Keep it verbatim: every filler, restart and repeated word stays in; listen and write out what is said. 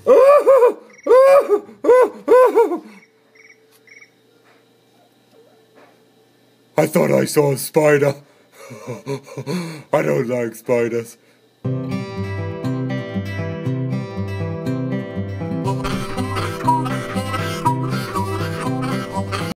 I thought I saw a spider. I don't like spiders.